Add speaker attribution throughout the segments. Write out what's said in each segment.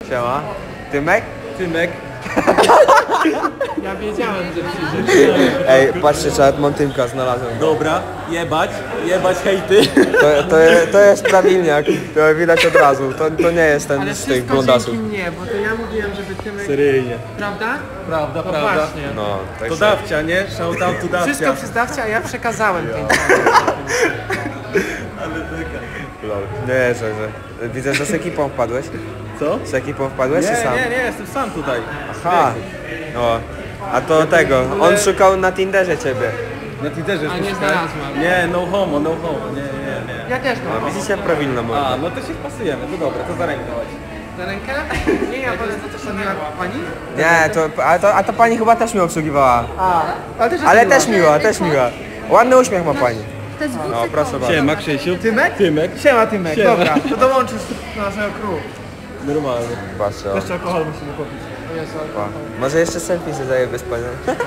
Speaker 1: Siema. Tymek?
Speaker 2: Tymek.
Speaker 3: Ja wiedziałem, że przyjdziesz.
Speaker 1: Ej, patrzcie, czat, mam Tymka, znalazłem.
Speaker 2: Dobra, jebać hejty.
Speaker 1: To jest prawilniak, to widać od razu. To nie jest ten
Speaker 3: Ale
Speaker 1: z tych
Speaker 3: wszystko
Speaker 1: blondasów.
Speaker 3: dzięki mnie, bo to ja mówiłem, żeby Tymek...
Speaker 2: Seryjnie.
Speaker 3: Prawda?
Speaker 2: Prawda,
Speaker 3: To
Speaker 2: prawda.
Speaker 3: właśnie.
Speaker 1: No, tak
Speaker 2: To
Speaker 1: się-
Speaker 2: dawcia, nie? Shoutout to dawcia.
Speaker 3: Wszystko przez dawcę, a ja przekazałem 5
Speaker 1: Lol. Nie, że. Widzę, że z ekipą wpadłeś.
Speaker 2: Co?
Speaker 1: Z ekipą wpadłeś czy sam?
Speaker 2: Nie, jestem sam tutaj.
Speaker 1: Aha. No. A to tego, on szukał na Tinderze ciebie.
Speaker 2: Na Twitterze
Speaker 3: A nie znalazłem.
Speaker 2: Nie, no homo. Nie.
Speaker 3: Ja też mam.
Speaker 1: No, widzicie, prawilna mowa.
Speaker 2: A, no to się wpasujemy, to dobra, to za rękę chodź.
Speaker 3: Na rękę? Nie, ja wolę to też miała pani?
Speaker 1: Nie, a to pani chyba też mnie obsługiwała.
Speaker 3: Ale
Speaker 1: Ale
Speaker 3: też
Speaker 1: też miła, też miła. Ładny uśmiech ma pani.
Speaker 4: To jest
Speaker 1: No, proszę bardzo.
Speaker 2: Siema, Krzysiu.
Speaker 3: Tymek?
Speaker 2: Tymek.
Speaker 3: Siema Tymek,
Speaker 2: Siema.
Speaker 3: dobra, to dołączysz do naszego crew.
Speaker 2: Normalnie.
Speaker 1: Patrzcie, o.
Speaker 3: Jeszcze alkohol musimy kupić. O Jezu,
Speaker 1: Pa. Może jeszcze selfie się zajebie z panią.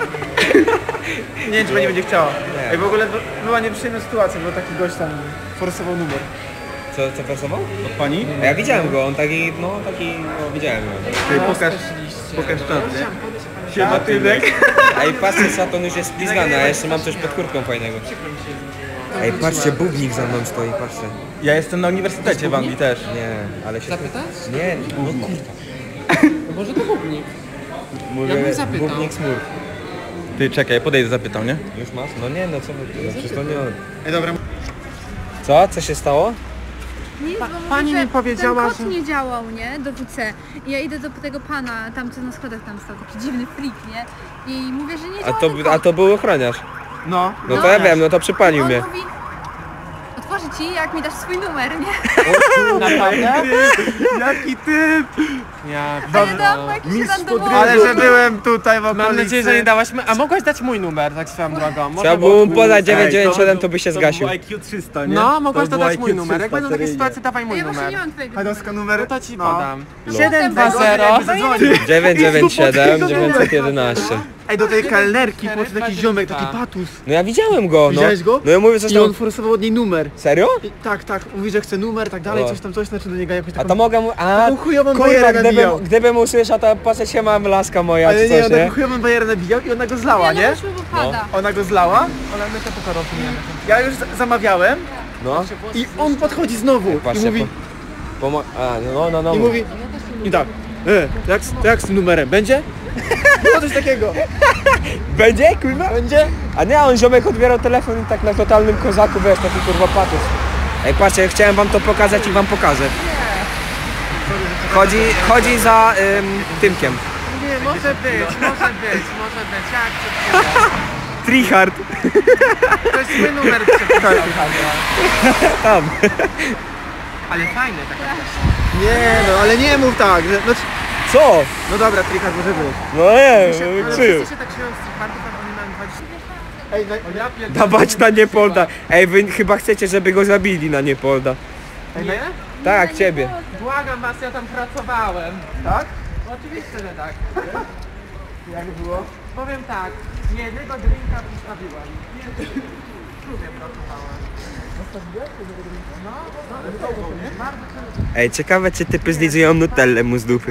Speaker 3: nie wiem, czy pani będzie chciała.
Speaker 1: Nie.
Speaker 3: Ej, w ogóle była nieprzyjemna sytuacja, bo taki gość tam forsował numer.
Speaker 1: Co forsował?
Speaker 2: Od pani?
Speaker 1: Ja widziałem go, on taki, no widziałem go.
Speaker 2: Ty pokaż czat, nie? Siema, Tymek.
Speaker 1: Ej, patrzcie, Saton już jest splizgany, a jeszcze mam coś pod kurtką fajnego. Ej, patrzcie, bubnik za mną stoi, patrzcie.
Speaker 2: Ja jestem na uniwersytecie w Anglii też.
Speaker 1: Nie, ale się...
Speaker 3: Zapytać?
Speaker 1: Nie, bubnik.
Speaker 3: No może to bubnik.
Speaker 1: Mówię,
Speaker 3: Ja bym zapytał.
Speaker 1: bubnik smur.
Speaker 2: Ty czekaj, podejdę zapytam, nie?
Speaker 1: Już masz? No nie, no co wy, no przecież to nie on.
Speaker 3: Ej, dobra.
Speaker 1: Co? Co się stało?
Speaker 4: Nic, bo
Speaker 3: pani
Speaker 4: mówi,
Speaker 3: mi
Speaker 4: że
Speaker 3: powiedziała,
Speaker 4: ten kod
Speaker 3: że-
Speaker 4: nie działał, nie? Do WC. I ja idę do tego pana, tam co na schodach tam stał, taki dziwny freak, nie? I mówię, że nie działa ten
Speaker 1: A
Speaker 4: kod.
Speaker 1: to był ochroniarz.
Speaker 3: No.
Speaker 1: No to ja wiem, no to przypalił
Speaker 4: On
Speaker 1: mnie.
Speaker 4: mówi, otworzę ci, jak mi dasz swój numer, nie?
Speaker 3: Naprawdę? Jaki typ! Ja...
Speaker 4: A ja dałam mu jakiś randomowy.
Speaker 3: Ale że byłem tutaj w okolicy. Mam nadzieję, że nie dałaś... A mogłaś dać mój numer, tak swoją drogą. Może
Speaker 1: Trzeba było mu podać 997, to by się zgasił.
Speaker 2: To był IQ 300, nie?
Speaker 3: No, mogłaś
Speaker 2: To
Speaker 3: dodać
Speaker 2: był
Speaker 3: mój
Speaker 2: IQ
Speaker 3: numer. Jak
Speaker 2: 300,
Speaker 3: będą takie
Speaker 2: seryjnie.
Speaker 3: sytuacje, dawaj mój
Speaker 4: Ja właśnie
Speaker 3: numer.
Speaker 4: nie mam twojego
Speaker 3: Hadoska
Speaker 4: numeru.
Speaker 3: numer?
Speaker 4: No
Speaker 3: to ci
Speaker 4: No.
Speaker 3: podam.
Speaker 4: No
Speaker 3: 720.
Speaker 1: 997 911.
Speaker 3: Ej, do tej kelnerki podszedł taki ziomek, taki patus.
Speaker 1: No ja widziałem go, no.
Speaker 3: Widziałeś go?
Speaker 1: No ja mówię, coś
Speaker 3: I on
Speaker 1: tam...
Speaker 3: forsował od niej numer.
Speaker 1: Serio?
Speaker 3: I tak, mówi, że chce numer, tak dalej,
Speaker 1: O.
Speaker 3: coś, znaczy do niego jakoś
Speaker 1: A
Speaker 3: taką...
Speaker 1: to mogę mu... A,
Speaker 3: Taką chujową
Speaker 1: kurwa,
Speaker 3: bajerę nabijał.
Speaker 1: gdybym usłyszał, to patrzeć się mam laska moja,
Speaker 3: Ale
Speaker 1: czy
Speaker 3: nie,
Speaker 1: coś,
Speaker 3: on
Speaker 1: nie?
Speaker 3: taką chujową bajerę nabijał i ona go zlała,
Speaker 4: Nie,
Speaker 3: nie?
Speaker 4: no już mu pada.
Speaker 3: Ona go zlała, ale my to tylko rozumiemy. Ja już zamawiałem
Speaker 1: No.
Speaker 3: i on podchodzi znowu i
Speaker 1: Patrzcie,
Speaker 3: mówi,
Speaker 1: no.
Speaker 3: i mówi, i tak, jak z tym numerem, będzie? Było coś takiego,
Speaker 1: Będzie, kurwa?
Speaker 3: będzie?
Speaker 1: A nie, on ziomek odbierał telefon i tak na totalnym kozaku, wiesz, taki kurwa patus. Ej, patrzcie, chciałem wam to pokazać i wam pokażę. Chodzi za Tymkiem.
Speaker 3: Nie, może być, ja akceptuję.
Speaker 1: Tryhard.
Speaker 3: To jest mój numer przepisał.
Speaker 1: Tam.
Speaker 3: Ale fajne taka. Nie no, ale nie mów tak, no,
Speaker 1: Co?
Speaker 3: no dobra, Trichard może być.
Speaker 1: No nie,
Speaker 3: Ale
Speaker 1: czył.
Speaker 3: wszyscy się tak śmieją z Trichardów, a oni mają 20... Ej, no, ja pierdolę.
Speaker 1: Dawać na Niepolda. Ej, wy chyba chcecie, żeby go zabili na Niepolda.
Speaker 3: Nie?
Speaker 1: Tak, ciebie.
Speaker 3: Błagam was, ja tam pracowałem. Tak? Oczywiście, że tak. Jak było? Powiem tak, nie jednego drinka wystawiłem. Nie, w klubie pracowałem. No, bardzo często.
Speaker 1: Ej, ciekawe, czy typy zlizują Nutellę mu z dupy.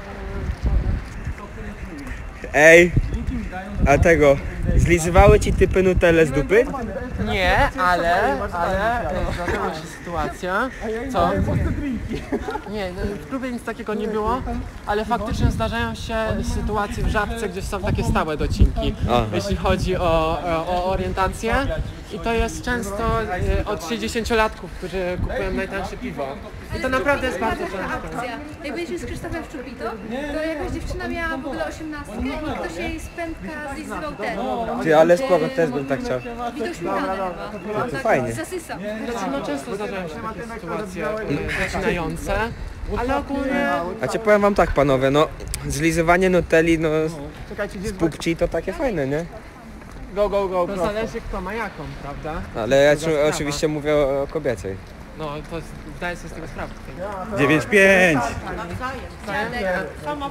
Speaker 1: Ej, a tego, zlizywały ci typy Nutellę z dupy?
Speaker 3: Nie, ale zdarzyła się sytuacja, co? Nie, no, w klubie nic takiego nie było, ale faktycznie zdarzają się sytuacje w Żabce, gdzie są takie stałe docinki,
Speaker 1: Aha.
Speaker 3: jeśli chodzi o orientację. I to jest często od 60-latków, którzy kupują najtańsze piwo. I to naprawdę jest bardzo często.
Speaker 4: Akcja. Jak byliśmy z Krzysztofem w Czupitu, to jakaś dziewczyna miała w ogóle 18 i ktoś jej z pędka zlizywał ten.
Speaker 1: Ty, ale spoko, też bym tak chciał.
Speaker 4: I to śmiechane chyba.
Speaker 1: To fajnie.
Speaker 4: Zasysał.
Speaker 3: No często zdarzają się takie sytuacje zaczynające, ale ogólnie...
Speaker 1: A cię powiem wam tak, panowie, no, zlizywanie Nutelli, no,
Speaker 3: Czekajcie,
Speaker 1: z pupci to takie fajne, nie?
Speaker 3: go, to zależy kto ma jaką, prawda?
Speaker 1: Ale ja oczywiście mówię o kobiecej.
Speaker 3: No to zdaję sobie z tego sprawę.
Speaker 2: 9-5.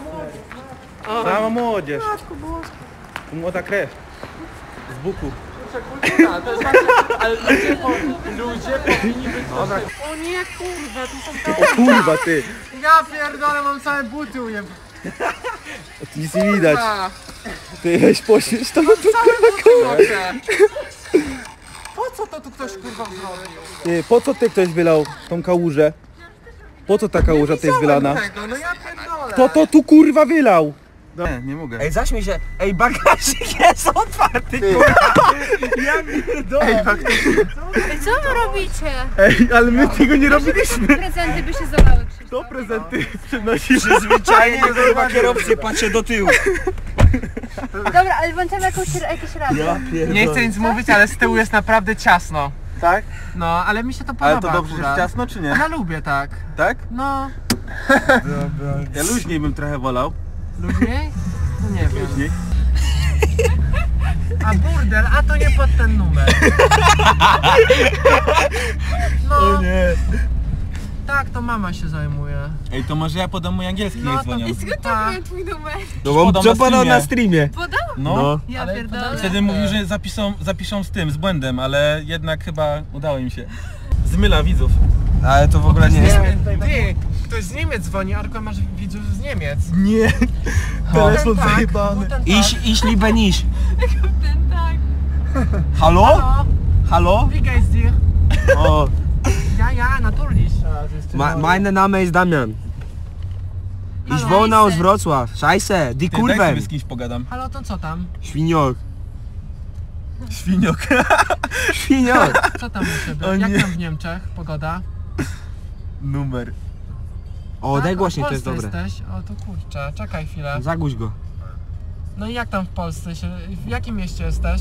Speaker 3: O,
Speaker 2: Sama młodzież. Młoda krew. Z buku.
Speaker 3: kurczę, kultura, to jest właśnie, ale ludzie powinni być dobra. O nie, kurwa, tu są
Speaker 2: O kurwa ty!
Speaker 3: Ja pierdolę, mam całe buty ujeb...
Speaker 2: Nic nie widać.
Speaker 3: Kurwa,
Speaker 2: Ty weź poświeć to.
Speaker 3: całe buty noszę. Po co to tu ktoś kurwa zrobił?
Speaker 2: Ty, po co ty ktoś wylał tą kałużę? Po co ta kałuża to jest wylana?
Speaker 3: Tego, no ja pierdolę.
Speaker 2: To tu kurwa wylał! Nie, nie mogę.
Speaker 1: Ej, zaśmiej się. Ej, bagażnik jest otwarty, kurwa. Ja pierdolę.
Speaker 4: Ej, co wy robicie?
Speaker 2: Ej, ale my tego nie robiliśmy.
Speaker 4: Prezenty by się zalały, Krzysztof.
Speaker 2: To prezenty przynosił.
Speaker 1: Przyzwyczajenie, kurwa, kierowcy, patrzę do tyłu.
Speaker 4: Dobra, ale włączamy jakieś radio.
Speaker 3: Nie chcę nic mówić, ale z tyłu jest naprawdę ciasno.
Speaker 2: Tak?
Speaker 3: No, ale mi się to podoba.
Speaker 2: Ale to dobrze, że
Speaker 3: akurat.
Speaker 2: jest ciasno czy nie?
Speaker 3: Ja lubię tak.
Speaker 2: Tak?
Speaker 3: No,
Speaker 2: Ja luźniej bym trochę wolał.
Speaker 3: luźniej? No nie wiem.
Speaker 2: Luźniej.
Speaker 3: A burdel, a to nie pod ten numer. No,
Speaker 2: nie.
Speaker 3: tak, to mama się zajmuje.
Speaker 2: Ej, to może ja podam mój angielski,
Speaker 3: No,
Speaker 2: niech
Speaker 3: to-
Speaker 2: dzwonią.
Speaker 4: I skąd
Speaker 3: Tak.
Speaker 4: miałem twój numer?
Speaker 1: No bo
Speaker 2: Podam
Speaker 1: co
Speaker 2: na
Speaker 1: podał
Speaker 2: streamie.
Speaker 1: na streamie?
Speaker 4: Podał?
Speaker 2: No.
Speaker 4: Ja
Speaker 3: Ale
Speaker 4: pierdolę.
Speaker 2: Wtedy mówił, że zapiszą z tym, z błędem, ale jednak chyba udało im się. Zmyla widzów.
Speaker 1: Ale to w ogóle nie jest.
Speaker 3: Ty, ktoś z Niemiec dzwoni, Arko, masz widzów z Niemiec.
Speaker 2: Nie. Telefon zajebany.
Speaker 3: Guten Tag.
Speaker 1: Ich liebe nicht.
Speaker 4: Ten tak.
Speaker 1: Halo?
Speaker 3: Hallo,
Speaker 1: Halo?
Speaker 3: wie geht's dir?
Speaker 1: O,
Speaker 3: Ja, natürlich.
Speaker 1: mein Name ist Damian. Ich
Speaker 4: Hallo.
Speaker 1: wohne aus Wrocław. Scheiße, die
Speaker 2: Ty, daj sobie
Speaker 1: Kurven.
Speaker 2: z kimś pogadam.
Speaker 3: Halo, to co tam?
Speaker 1: Świniok.
Speaker 2: Świniok.
Speaker 1: Świniok.
Speaker 3: Co tam u ciebie?
Speaker 2: O
Speaker 3: Jak
Speaker 2: nie.
Speaker 3: tam w Niemczech? Pogoda?
Speaker 2: Numer.
Speaker 1: O, daj
Speaker 3: Tak,
Speaker 1: głośniej,
Speaker 3: w
Speaker 1: to jest
Speaker 3: Polsce
Speaker 1: dobre.
Speaker 3: jesteś? O, to kurczę, czekaj chwilę.
Speaker 1: Zagłuś go.
Speaker 3: No i jak tam w Polsce się... W jakim mieście jesteś?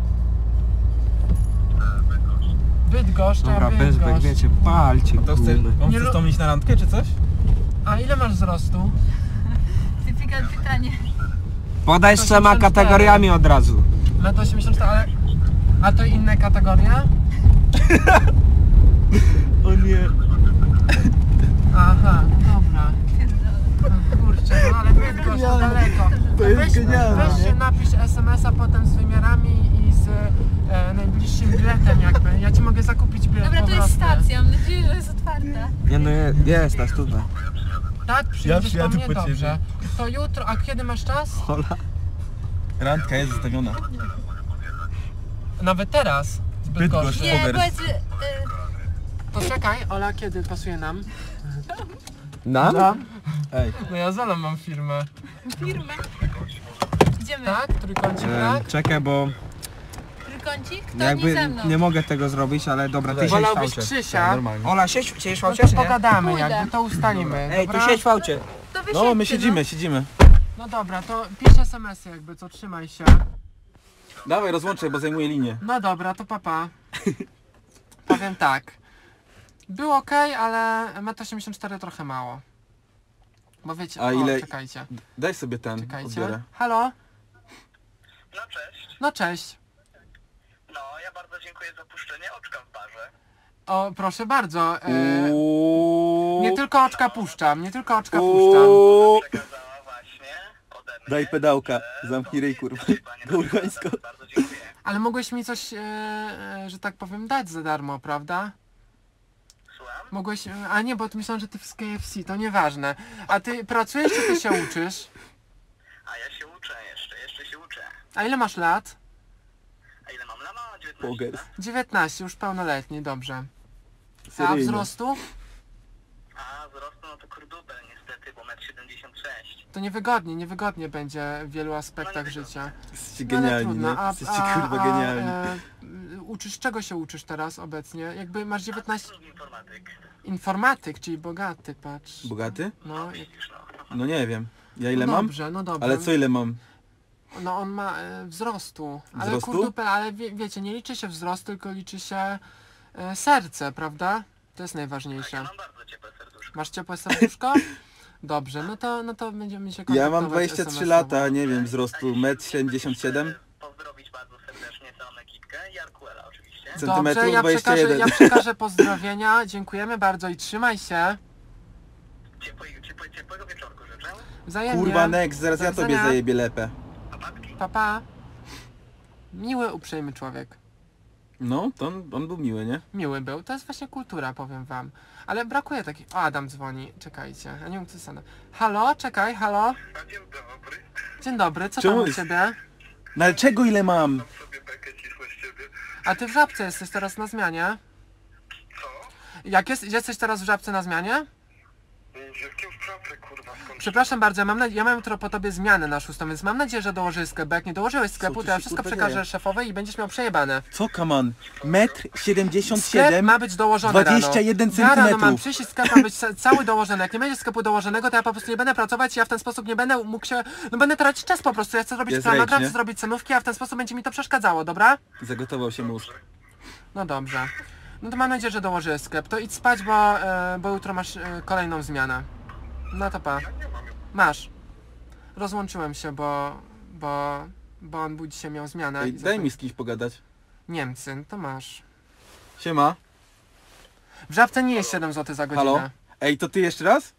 Speaker 3: Bydgoszcz,
Speaker 1: Dobra, bez
Speaker 3: Bydgoszcz.
Speaker 1: wiecie, palcie
Speaker 2: To chce,
Speaker 1: gumę.
Speaker 2: on
Speaker 3: Nie
Speaker 2: chce
Speaker 3: lu-
Speaker 2: z tą iść na randkę, czy coś?
Speaker 3: A ile masz wzrostu?
Speaker 4: Typika pytanie.
Speaker 1: Podaj z trzema
Speaker 3: 84.
Speaker 1: kategoriami od razu.
Speaker 3: 1,84 m, ale... A to inne kategorie?
Speaker 2: O nie.
Speaker 3: Aha, no dobra. No kurczę, no ale Bydgoszcz to daleko.
Speaker 2: To jest
Speaker 3: Weź,
Speaker 2: genialne,
Speaker 3: weź
Speaker 2: nie?
Speaker 3: się napisz SMS-a potem z wymiarami i z najbliższym biletem jakby. Ja ci mogę zakupić bilet
Speaker 4: Dobra, to jest
Speaker 3: powrotny.
Speaker 4: stacja, mam nadzieję, że jest otwarta.
Speaker 1: Nie no, jest na stówę.
Speaker 3: Tak, przyjedziesz do
Speaker 2: przyjadę
Speaker 3: mnie,
Speaker 2: po ciebie.
Speaker 3: dobrze. To jutro, a kiedy masz czas?
Speaker 1: Hola.
Speaker 2: Randka jest zostawiona.
Speaker 3: Nawet teraz. Z
Speaker 2: Bydgoszcz.
Speaker 3: Bydgoszczy.
Speaker 4: Nie,
Speaker 2: Pogers.
Speaker 4: powiedz,
Speaker 3: To czekaj, Ola, kiedy pasuje nam?
Speaker 1: Nam?
Speaker 2: Ej.
Speaker 3: No ja z Olą mam firmę.
Speaker 4: firmę. Idziemy.
Speaker 3: Tak? Trójkącik, tak?
Speaker 1: Czekaj, bo
Speaker 4: Trójkącik? To nie
Speaker 1: jakby
Speaker 4: ze mną.
Speaker 1: nie mogę tego zrobić, ale dobra, ty siedź w
Speaker 3: Wolałbyś
Speaker 1: aucie.
Speaker 3: Krzysia?
Speaker 2: Normalnie.
Speaker 1: Ola, siedź w
Speaker 3: No
Speaker 1: aucie,
Speaker 3: to
Speaker 1: czy nie?
Speaker 3: pogadamy
Speaker 4: Pójdę.
Speaker 3: jakby, to ustalimy.
Speaker 1: Ej, tu
Speaker 3: dobra?
Speaker 1: siedź w aucie.
Speaker 4: To wy
Speaker 2: No, my
Speaker 4: siedźcie,
Speaker 2: siedzimy.
Speaker 3: No dobra, to pisz SMS-y jakby, co trzymaj się.
Speaker 2: Dawaj, rozłączaj, bo zajmuję linię.
Speaker 3: No dobra, to papa. Powiem tak. Było ok, ale 1,84 m trochę mało. Bo wiecie,
Speaker 2: A ile-
Speaker 3: czekajcie,
Speaker 2: Daj sobie ten,
Speaker 3: czekajcie.
Speaker 2: odbiorę.
Speaker 3: Halo?
Speaker 5: No cześć.
Speaker 3: No cześć.
Speaker 5: No, ja bardzo dziękuję za puszczenie oczka w barze.
Speaker 3: O, proszę bardzo.
Speaker 2: Uuuu.
Speaker 3: Nie tylko oczka puszczam, nie tylko oczka puszczam.
Speaker 2: Uuuu.
Speaker 5: Przekazała właśnie ode mnie.
Speaker 2: Daj pedałka,
Speaker 5: że
Speaker 2: zamknij ryj, kurwa.
Speaker 5: panie na
Speaker 2: Górgańsko.
Speaker 5: Bardzo dziękuję.
Speaker 3: Ale mogłeś mi coś, że tak powiem, dać za darmo, prawda?
Speaker 5: Słucham?
Speaker 3: Mogłeś, a nie, bo myślałem, że ty z KFC, to nieważne. A ty pracujesz, czy ty się uczysz?
Speaker 5: A ja się uczę jeszcze się uczę.
Speaker 3: A ile masz lat?
Speaker 5: A ile mam lat? 19.
Speaker 2: Pogers.
Speaker 3: 19, już pełnoletni, dobrze. A
Speaker 2: Seryjnie.
Speaker 3: wzrostu?
Speaker 5: A wzrostu no to kurdubel niestety, bo 1,76 m.
Speaker 3: To niewygodnie będzie w wielu aspektach życia.
Speaker 2: Jesteście
Speaker 3: No ale
Speaker 2: genialni,
Speaker 3: trudno.
Speaker 2: nie? Jesteście kurwa genialni.
Speaker 3: Uczysz, czego się uczysz teraz obecnie? Jakby masz 19...
Speaker 5: Informatyk.
Speaker 3: Informatyk, czyli bogaty, patrz.
Speaker 2: Bogaty?
Speaker 3: No, jak...
Speaker 5: Widzisz no.
Speaker 2: No nie wiem. Ja ile
Speaker 3: no
Speaker 2: mam?
Speaker 3: dobrze, no dobrze.
Speaker 2: Ale co ile mam?
Speaker 3: No on ma wzrostu. Ale
Speaker 2: Wzrostu?
Speaker 3: kurdupel, ale wiecie, nie liczy się wzrost, tylko liczy się serce, prawda? To jest
Speaker 5: Ja
Speaker 3: najważniejsze.
Speaker 5: mam bardzo ciepłe serduszko.
Speaker 3: Masz ciepłe serduszko? Dobrze, no to będziemy się
Speaker 2: Ja
Speaker 3: kontaktować
Speaker 2: mam 23
Speaker 3: SMS-owo.
Speaker 2: lata, nie wiem, wzrostu 1,77 m.
Speaker 5: Pozdrowić bardzo serdecznie całą ekipkę i Arkuela oczywiście.
Speaker 2: Centymetrów
Speaker 3: Dobrze, ja
Speaker 2: 21.
Speaker 3: przekażę pozdrowienia, dziękujemy bardzo i trzymaj się.
Speaker 5: Ciepłego wieczorku życzę.
Speaker 3: Wzajemnie.
Speaker 2: Kurwa Nex, zaraz ja
Speaker 3: Do
Speaker 2: tobie
Speaker 3: widzenia.
Speaker 2: zajebię lepę.
Speaker 5: Papatki.
Speaker 3: Pa, pa. Miły, uprzejmy człowiek.
Speaker 2: No, to on był miły, nie?
Speaker 3: Miły był. To jest właśnie kultura, powiem wam. Ale brakuje takich... O, Adam dzwoni. Czekajcie. Ja nie wiem, co jest. Halo? Czekaj, halo?
Speaker 5: A dzień dobry.
Speaker 3: Dzień dobry, co
Speaker 2: Czemu
Speaker 3: tam u
Speaker 2: jest-
Speaker 3: ciebie?
Speaker 2: No ale czego ile mam?
Speaker 5: Sobie bekę cisło z ciebie.
Speaker 3: A ty w Żabce jesteś teraz na zmianie?
Speaker 5: Co?
Speaker 3: Jak jesteś teraz w Żabce na zmianie?
Speaker 5: Jakim w pracy, kurwa, skąd?
Speaker 3: Przepraszam bardzo, ja mam jutro po tobie zmianę na 6, więc mam nadzieję, że dołożysz sklep, bo jak nie dołożyłeś sklepu,
Speaker 2: Co tu
Speaker 3: to ja
Speaker 2: się,
Speaker 3: wszystko
Speaker 2: kurwa,
Speaker 3: przekażę
Speaker 2: dzieje?
Speaker 3: szefowej i będziesz miał przejebane.
Speaker 2: Co kaman? 1,77
Speaker 3: Sklep
Speaker 2: m,
Speaker 3: ma być dołożony
Speaker 2: 21
Speaker 3: rano. Ja rano mam
Speaker 2: centymetrów.
Speaker 3: przyjść i sklep ma być cały dołożony. Jak nie będzie sklepu dołożonego, to ja po prostu nie będę pracować i ja w ten sposób nie będę mógł się... No będę tracić czas po prostu, ja chcę zrobić
Speaker 2: Jest
Speaker 3: planogram,
Speaker 2: rejs, nie?
Speaker 3: chcę zrobić cenówki, a w ten sposób będzie mi to przeszkadzało, dobra?
Speaker 2: Zagotował się mózg.
Speaker 3: No dobrze. No to mam nadzieję, że dołożyłeś sklep. To idź spać, bo jutro masz kolejną zmianę. No to pa. Masz. Rozłączyłem się, bo on był dzisiaj miał zmianę.
Speaker 2: Ej,
Speaker 3: i
Speaker 2: daj mi z kimś pogadać.
Speaker 3: Niemcy, no to masz.
Speaker 2: Siema.
Speaker 3: W Żabce nie jest 7 zł za godzinę.
Speaker 2: Halo? Ej, to ty jeszcze raz?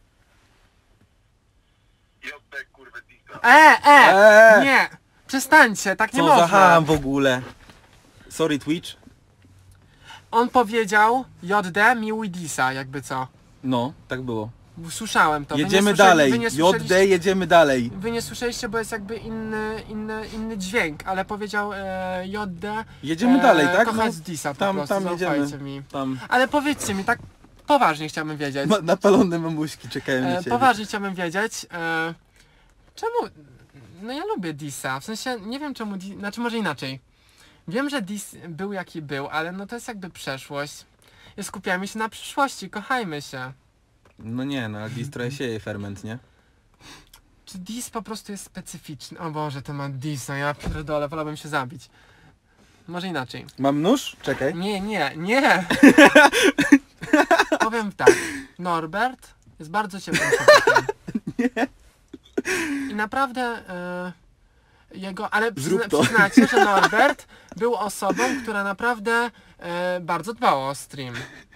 Speaker 5: JB, kurwa, dika.
Speaker 3: Nie! Przestańcie, tak nie
Speaker 2: Co
Speaker 3: można.
Speaker 2: za ham w ogóle? Sorry Twitch.
Speaker 3: On powiedział JD miły Disa, jakby co.
Speaker 2: No, tak było.
Speaker 3: Słyszałem to.
Speaker 2: Jedziemy
Speaker 3: wy
Speaker 2: dalej.
Speaker 3: nie
Speaker 2: JD,
Speaker 3: słyszeliście,
Speaker 2: jedziemy dalej.
Speaker 3: wy nie słyszeliście, bo jest jakby inny dźwięk, ale powiedział JD.
Speaker 2: Jedziemy dalej, tak?
Speaker 3: Kochać
Speaker 2: No,
Speaker 3: Disa po
Speaker 2: tam
Speaker 3: prostu,
Speaker 2: jedziemy.
Speaker 3: zaufajcie mi.
Speaker 2: Tam
Speaker 3: Ale powiedzcie mi, tak poważnie chciałbym wiedzieć.
Speaker 2: napalone mamuśki czekają na ciebie.
Speaker 3: Poważnie chciałbym wiedzieć, czemu... No ja lubię Disa, w sensie nie wiem czemu... Znaczy może inaczej. Wiem, że Dis był jaki był, ale no to jest jakby przeszłość. I skupiamy się na przyszłości, kochajmy się.
Speaker 2: No nie, no ale Dis trochę sieje ferment, nie?
Speaker 3: Czy Dis po prostu jest specyficzny? O Boże, temat Disa, ja pierdolę, wolałbym się zabić. Może inaczej.
Speaker 2: Mam nóż? Czekaj.
Speaker 3: Nie! Powiem tak, Norbert jest bardzo ciepłym człowiekiem. I naprawdę jego, ale
Speaker 2: Zrób to.
Speaker 3: przyznacie, że Norbert był osobą, która naprawdę bardzo dbała o stream.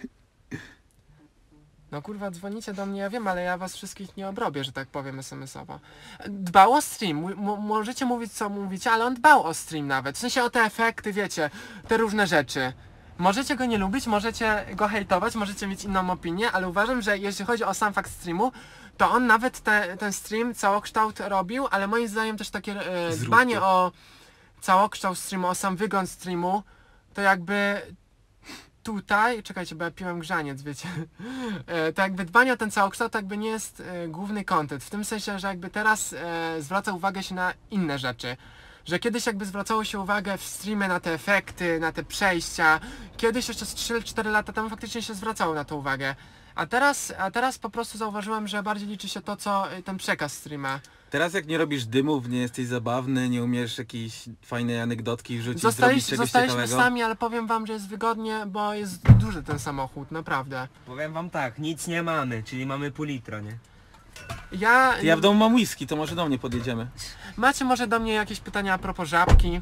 Speaker 3: No kurwa, dzwonicie do mnie, ja wiem, ale ja was wszystkich nie obrobię, że tak powiem SMS-owo. Dbał o stream, możecie mówić co mówicie, ale on dbał o stream nawet, w sensie o te efekty, wiecie, te różne rzeczy. Możecie go nie lubić, możecie go hejtować, możecie mieć inną opinię, ale uważam, że jeśli chodzi o sam fakt streamu, to on nawet ten stream całokształt robił, ale moim zdaniem też takie dbanie
Speaker 2: to.
Speaker 3: o całokształt streamu, o sam wygląd streamu, to jakby tutaj, czekajcie, bo ja piłem grzaniec, wiecie, to jakby dbanie o ten całokształt to jakby nie jest główny content, w tym sensie, że jakby teraz zwraca uwagę się na inne rzeczy. Że kiedyś jakby zwracało się uwagę w streamie na te efekty, na te przejścia. Kiedyś jeszcze z 3-4 lata temu faktycznie się zwracało na to uwagę. A teraz po prostu zauważyłem, że bardziej liczy się to, co ten przekaz streama.
Speaker 2: Teraz jak nie robisz dymów, nie jesteś zabawny, nie umiesz jakiejś fajnej anegdotki wrzucić, zrobić czegoś
Speaker 3: Zostaliśmy
Speaker 2: ciekawego.
Speaker 3: sami, ale powiem wam, że jest wygodnie, bo jest duży ten samochód, naprawdę.
Speaker 1: Powiem wam tak, nic nie mamy, czyli mamy pół litra, nie?
Speaker 2: Ja w domu mam whisky, to może do mnie podjedziemy.
Speaker 3: Macie może do mnie jakieś pytania a propos Żabki?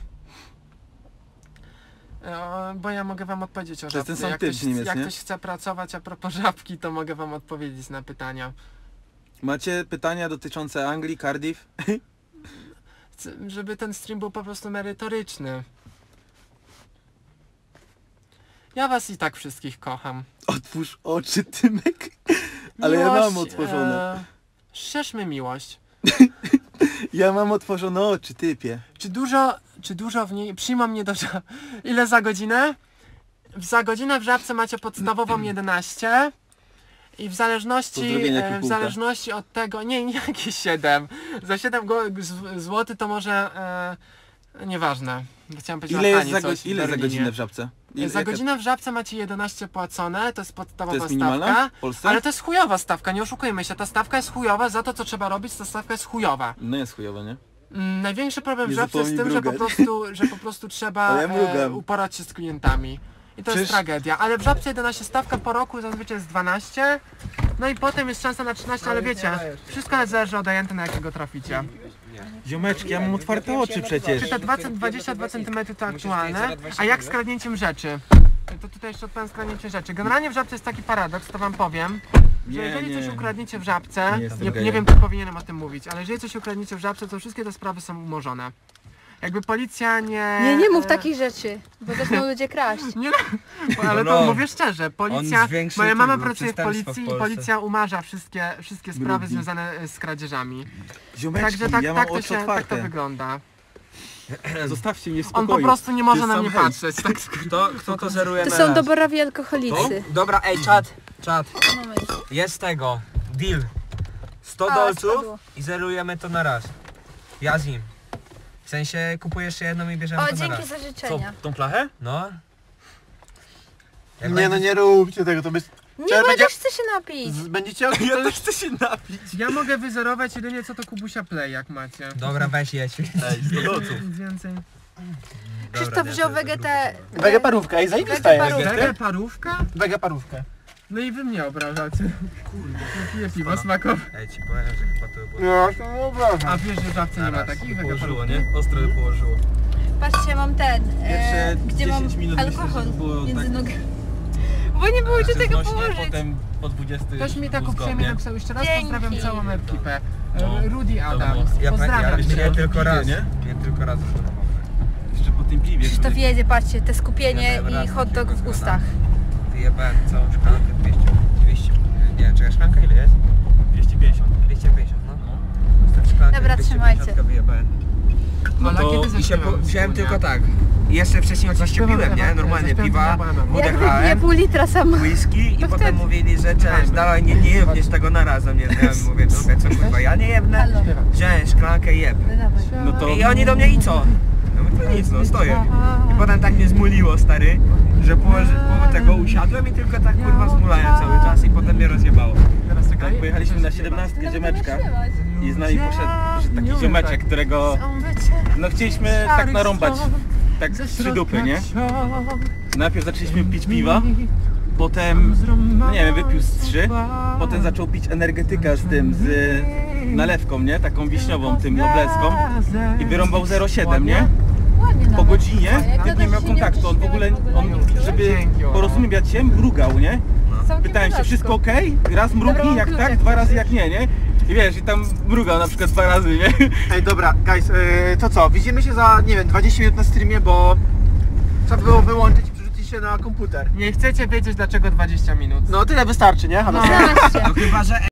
Speaker 3: Bo ja mogę wam odpowiedzieć o
Speaker 2: To jest
Speaker 3: Żabce.
Speaker 2: ten sam typ Niemiec,
Speaker 3: jak
Speaker 2: nie?
Speaker 3: ktoś chce pracować a propos Żabki, to mogę wam odpowiedzieć na pytania.
Speaker 2: Macie pytania dotyczące Anglii, Cardiff?
Speaker 3: Chcę, żeby ten stream był po prostu merytoryczny. Ja was i tak wszystkich kocham.
Speaker 2: Otwórz oczy, Tymek. Ale ja mam otworzone.
Speaker 3: Szerzmy miłość.
Speaker 2: Ja mam otworzone oczy, typie.
Speaker 3: Czy dużo w niej... Przyjmą mnie do Żabki. Ile za godzinę? Za godzinę w Żabce macie podstawową 11. I w zależności od tego... Nie jakieś 7. Za 7 zł to może... nieważne. Chciałem powiedzieć,
Speaker 2: Ile za godzinę w Żabce?
Speaker 3: Za godzinę w Żabce macie 11 płacone, to jest podstawowa
Speaker 2: To jest minimalna
Speaker 3: stawka.
Speaker 2: w Polsce?
Speaker 3: Ale to jest chujowa stawka, nie oszukujmy się, ta stawka jest chujowa, za to co trzeba robić, ta stawka jest chujowa.
Speaker 2: No jest chujowe, nie?
Speaker 3: Największy problem w
Speaker 2: Nie
Speaker 3: Żabce jest z tym,
Speaker 2: zapomnij
Speaker 3: że po prostu trzeba
Speaker 2: Ale ja mrugam.
Speaker 3: uporać się z klientami. I to jest
Speaker 2: Przecież-
Speaker 3: tragedia, ale w Żabce 11 stawka po roku zazwyczaj jest 12. No i potem jest szansa na 13, ale wiecie, wszystko zależy od ajenta, na jakiego traficie.
Speaker 2: Ziomeczki, ja mam otwarte oczy przecież.
Speaker 3: Czy te 22 cm to aktualne? A jak z kradnięciem rzeczy? To tutaj jeszcze odpowiem z kradnięciem rzeczy. Generalnie w Żabce jest taki paradoks, to wam powiem, że
Speaker 2: Nie,
Speaker 3: jeżeli coś
Speaker 2: nie.
Speaker 3: ukradniecie w Żabce,
Speaker 2: Nie jestem
Speaker 3: nie
Speaker 2: gejem.
Speaker 3: wiem, czy powinienem o tym mówić, ale jeżeli coś ukradniecie w Żabce, to wszystkie te sprawy są umorzone. jakby policja nie...
Speaker 4: Nie mów takich rzeczy, bo zaczną ludzie kraść.
Speaker 3: Nie, ale to mówię szczerze, policja,
Speaker 1: zwiększył
Speaker 3: moja mama
Speaker 1: tego
Speaker 3: pracuje w
Speaker 1: przestępstwa
Speaker 3: policji
Speaker 1: w
Speaker 3: i
Speaker 1: Polsce.
Speaker 3: policja umarza wszystkie sprawy związane z kradzieżami.
Speaker 2: Ziomeczki,
Speaker 3: Także tak,
Speaker 2: ja mam
Speaker 3: tak,
Speaker 2: oczy
Speaker 3: tak to
Speaker 2: otwarte.
Speaker 3: wygląda.
Speaker 2: Zostawcie mnie w
Speaker 3: On
Speaker 2: spokoju.
Speaker 3: po prostu nie może
Speaker 2: Ty
Speaker 3: na
Speaker 2: sam
Speaker 3: mnie
Speaker 2: hejt.
Speaker 3: patrzeć. Tak.
Speaker 1: Kto to zeruje
Speaker 4: To
Speaker 1: na
Speaker 4: są
Speaker 1: raz?
Speaker 4: dobrowi alkoholicy.
Speaker 1: Dobra, ej, czat.
Speaker 4: Moment.
Speaker 1: Jest tego. Deal. 100
Speaker 4: A,
Speaker 1: dolców
Speaker 4: spadło.
Speaker 1: i zerujemy to na raz. Ja z nim. W sensie kupujesz jeszcze jedną i bierzemy
Speaker 4: O,
Speaker 1: to na
Speaker 4: dzięki
Speaker 1: raz.
Speaker 4: za życzenia.
Speaker 2: Tą plachę?
Speaker 1: No. Jak
Speaker 6: Nie no
Speaker 1: będzie-
Speaker 6: nie róbcie tego, to będzie...
Speaker 4: Nie,
Speaker 6: Trzeba
Speaker 4: bo ja
Speaker 6: będzie-
Speaker 4: też chcę się napić.
Speaker 6: Będziecie...
Speaker 2: Ja też chcę się napić.
Speaker 3: Ja mogę wyzerować jedynie co to Kubusia Play, jak macie.
Speaker 1: Dobra, weź jedź.
Speaker 2: Ej, 100 dolców.
Speaker 3: Nic więcej.
Speaker 4: Krzysztof wziął wegetę...
Speaker 6: Wegeparówka, ej, zajebista jest.
Speaker 4: Wegeparówkę.
Speaker 3: Wege parówka?
Speaker 6: Wegeparówkę.
Speaker 3: No i wy mnie obrażacie. Kurde, piję piwo smakowe.
Speaker 1: Ej, ci powiem, że chyba to było...
Speaker 6: No, to nie obrażam.
Speaker 3: A wiesz, że w Żabce nie ma
Speaker 1: Zaraz,
Speaker 3: takich
Speaker 2: Położyło,
Speaker 3: wegeparówek?
Speaker 2: nie? Ostro położyło.
Speaker 4: Patrzcie, mam ten,
Speaker 2: Pierwsze
Speaker 4: gdzie mam
Speaker 2: 10 minut myślę,
Speaker 4: alkohol
Speaker 2: że było
Speaker 4: między
Speaker 2: tak-
Speaker 4: nogami. Bo nie było gdzie tego
Speaker 2: Znośnie,
Speaker 4: położyć.
Speaker 2: potem po 20
Speaker 3: Ktoś mi tak
Speaker 2: był
Speaker 3: uprzejmie
Speaker 2: zgodnie.
Speaker 3: napisał jeszcze raz,
Speaker 4: Dzięki.
Speaker 3: pozdrawiam całą ekipę.
Speaker 2: No.
Speaker 3: Rudy Adam,
Speaker 1: Ja
Speaker 3: pozdrawiam
Speaker 1: piję
Speaker 3: cię.
Speaker 1: tylko raz.
Speaker 2: nie?
Speaker 1: Piję tylko raz.
Speaker 2: Jeszcze po tym piwie.
Speaker 4: Krzysztof jedzie, patrzcie, te skupienie
Speaker 1: Ja dałem
Speaker 4: i
Speaker 1: raz
Speaker 4: hot dog w
Speaker 1: takiego
Speaker 4: ustach.
Speaker 1: Wyjebałem całą szklankę 200. Nie, czekaj, szklanka ile jest?
Speaker 2: 250.
Speaker 1: 250, no. Szklankę
Speaker 4: Dobra,
Speaker 1: 250
Speaker 4: trzymajcie.
Speaker 1: wyjebałem.
Speaker 3: No
Speaker 2: to-
Speaker 3: kiedy
Speaker 1: I się
Speaker 3: zaśpiewamy
Speaker 1: wziąłem
Speaker 3: wspólnie?
Speaker 1: tylko tak. I jeszcze wcześniej oczywiście piłem, nie? Normalnie piwa,
Speaker 4: Jak wypiję
Speaker 1: odegrałem,
Speaker 4: pół litra sama.
Speaker 1: whisky i
Speaker 4: To
Speaker 1: potem
Speaker 4: wtedy.
Speaker 1: mówili, że cześć, dawaj nie jebniesz tego na razem, nie? Ja mówię, dobra, co kurwa, ja nie jebnę,
Speaker 4: Halo.
Speaker 1: wziąłem szklankę i jebnę.
Speaker 4: Dawaj.
Speaker 2: No to...
Speaker 1: I oni do mnie i co? Ja mówię, to nic, no stoję. I potem tak mnie zmuliło, stary, że połowo tego usiadłem i tylko tak kurwa zmulałem cały czas i potem mnie rozjebało.
Speaker 3: Teraz
Speaker 2: Tak,
Speaker 3: czekaj.
Speaker 2: pojechaliśmy na 17 ziomeczka i z nami poszedł taki ziomeczek, którego no chcieliśmy tak narąbać, tak z trzy dupy, nie? Najpierw zaczęliśmy pić piwa, potem, no nie wiem, wypił z 3, potem zaczął pić energetyka z tym, z nalewką, nie? Taką wiśniową, tym nobleską i wyrąbał 0,7, nie? Po godzinie typ nie miał kontaktu, on w ogóle, żeby porozumieć się, mrugał, nie? Pytałem się, wszystko ok? Raz mrugnij, jak tak, 2 razy jak nie, nie? I wiesz, i tam mrugał na przykład 2 razy, nie?
Speaker 6: Ej, dobra, guys, to co? Widzimy się za, nie wiem, 20 minut na streamie, bo trzeba było wyłączyć i przerzucić się na komputer.
Speaker 3: Nie chcecie wiedzieć dlaczego 20 minut.
Speaker 6: No tyle wystarczy, nie? Hanna?
Speaker 4: 12.
Speaker 1: No chyba, że